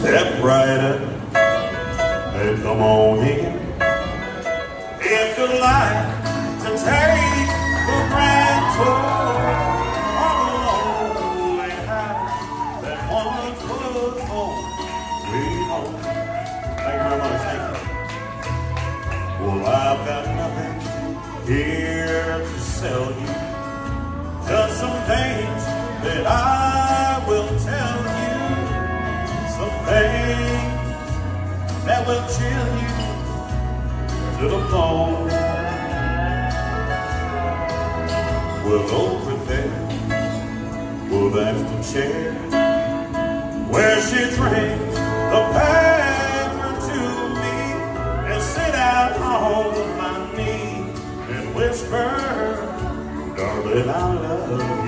Step right up and come on in. If you'd like to take the grand tour on the lonely house that once was home, sweet home. Thank you very much. Thank you. Well, I've got nothing here to sell you, just some things that I will tell you, some things that will chill you to the bone. Well, over there, well, that's the chair where she drinks the paper to me and sit out on my knee and whisper, darling, I love you.